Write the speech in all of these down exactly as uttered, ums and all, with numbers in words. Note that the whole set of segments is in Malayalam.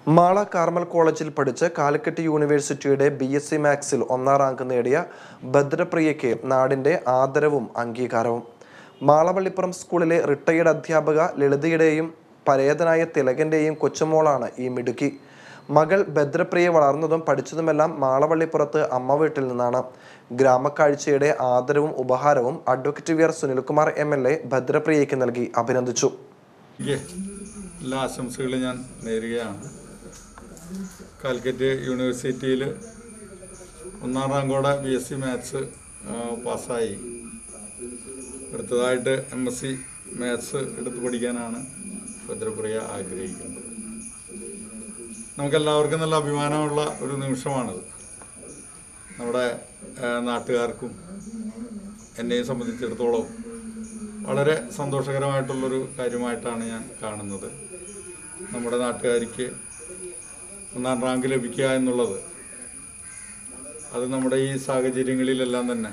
മാള കാർമൽ കോളേജിൽ പഠിച്ച് കാലിക്കറ്റ് യൂണിവേഴ്സിറ്റിയുടെ ബി എസ് സി മാത്സിൽ ഒന്നാം റാങ്ക് നേടിയ ഭദ്രപ്രിയയ്ക്ക് നാടിന്റെ ആദരവും അംഗീകാരവും. മാളവള്ളിപ്പുറം സ്കൂളിലെ റിട്ടയർഡ് അധ്യാപക ലളിതയുടെയും പരേതനായ തിലകന്റെയും കൊച്ചുമോളാണ് ഈ മിടുക്കി. മകൾ ഭദ്രപ്രിയ വളർന്നതും പഠിച്ചതുമെല്ലാം മാളവള്ളിപ്പുറത്ത് അമ്മ വീട്ടിൽ നിന്നാണ്. ഗ്രാമക്കാഴ്ചയുടെ ആദരവും ഉപഹാരവും advocate V R Sunilkumar M L A ഭദ്രപ്രിയയ്ക്ക് നൽകി അഭിനന്ദിച്ചു. എല്ലാ ആശംസകളും ഞാൻ നേരുകയാണ്. കാലിക്കറ്റ് യൂണിവേഴ്സിറ്റിയിൽ ഒന്നാം റാങ്കോടെ ബി എസ് സി മാത്സ് പാസ്സായി. അടുത്തതായിട്ട് എം എസ് സി മാത്സ് എടുത്ത് പഠിക്കാനാണ് ഭദ്രപ്രിയ ആഗ്രഹിക്കുന്നത്. നമുക്കെല്ലാവർക്കും നല്ല അഭിമാനമുള്ള ഒരു നിമിഷമാണിത്. നമ്മുടെ നാട്ടുകാർക്കും എന്നെയും സംബന്ധിച്ചിടത്തോളം വളരെ സന്തോഷകരമായിട്ടുള്ളൊരു കാര്യമായിട്ടാണ് ഞാൻ കാണുന്നത്. നമ്മുടെ നാട്ടുകാർക്ക് ഒന്നാം റാങ്ക് ലഭിക്കുക എന്നുള്ളത് അത് നമ്മുടെ ഈ സാഹചര്യങ്ങളിലെല്ലാം തന്നെ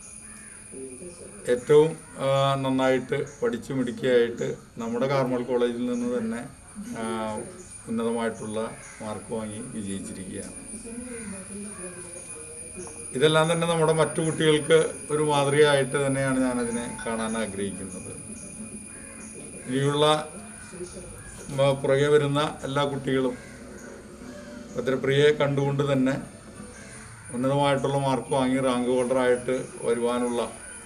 ഏറ്റവും നന്നായിട്ട് പഠിച്ചു മിടുക്കിയായിട്ട് നമ്മുടെ കാർമൽ കോളേജിൽ നിന്ന് തന്നെ ഉന്നതമായിട്ടുള്ള മാർക്ക് വാങ്ങി വിജയിച്ചിരിക്കുകയാണ്. ഇതെല്ലാം തന്നെ നമ്മുടെ മറ്റു കുട്ടികൾക്ക് ഒരു മാതൃകയായിട്ട് തന്നെയാണ് ഞാനതിനെ കാണാൻ ആഗ്രഹിക്കുന്നത്. ഇനിയുള്ള പുറകെ വരുന്ന എല്ലാ കുട്ടികളും ഭദ്രപ്രിയയെ കണ്ടുകൊണ്ട് തന്നെ ഉന്നതമായിട്ടുള്ള മാർക്ക് വാങ്ങി റാങ്ക് ഹോൾഡറായിട്ട് വരുവാനുള്ള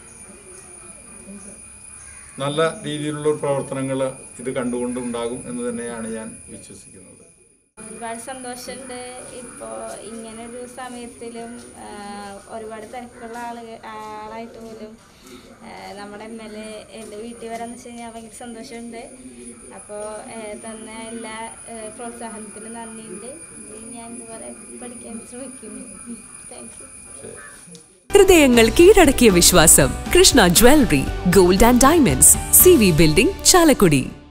നല്ല രീതിയിലുള്ള പ്രവർത്തനങ്ങൾ ഇത് കണ്ടുകൊണ്ടുണ്ടാകും എന്ന് തന്നെയാണ് ഞാൻ വിശ്വസിക്കുന്നത്. ഒരുപാട് സന്തോഷമുണ്ട്. ഇപ്പോൾ ഇങ്ങനൊരു സമയത്തിലും ഒരുപാട് തിരക്കുള്ള ആളുകൾ ആളായിട്ട് പോലും നമ്മുടെ എം എൽ എ എൻ്റെ വീട്ടിൽ വരാമെന്ന് വെച്ച് കഴിഞ്ഞാൽ ഭയങ്കര സന്തോഷമുണ്ട്. അപ്പോൾ തന്ന എല്ലാ പ്രോത്സാഹനത്തിനും നന്ദിയുണ്ട്. ഞാൻ ഇതുപോലെ പഠിക്കാൻ ശ്രമിക്കുന്നു. Thank you. ഹൃദയങ്ങൾ കീഴടക്കിയ വിശ്വാസം Krishna jewellery, gold and diamonds, C V building, Chalakudy.